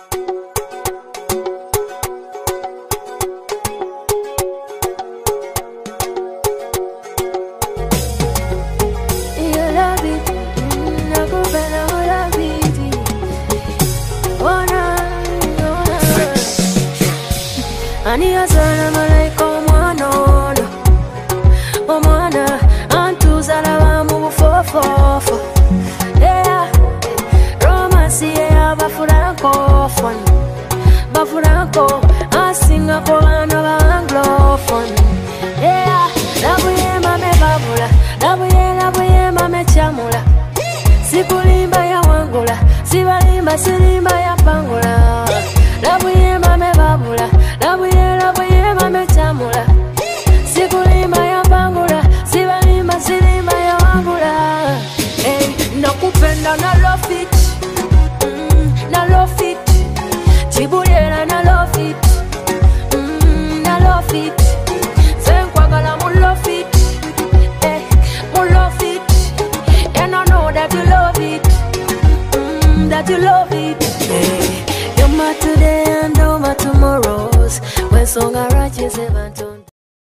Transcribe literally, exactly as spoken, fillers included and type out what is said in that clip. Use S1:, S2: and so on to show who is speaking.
S1: Ani azala malaika omwana ono omwana antuzala bamu bufofofo yeah romance ya bafurankophone bafuranko asinga ko bana ba anglophone yeah labuye mame babula labuye labuye mame chamula sikulimba ya wangula sibalimba silimba ya pangula labuye mame babula labuye labuye mame chamula sikulimba ya pangula sibalimba silimba ya wangula hey nakupenda na love it mm, na love it chibulera na love it mm, na love it senkwagala mu love it hey mu love it and I know that you love it mm, that you love it hey you're my today and all my tomorrows when song I write you say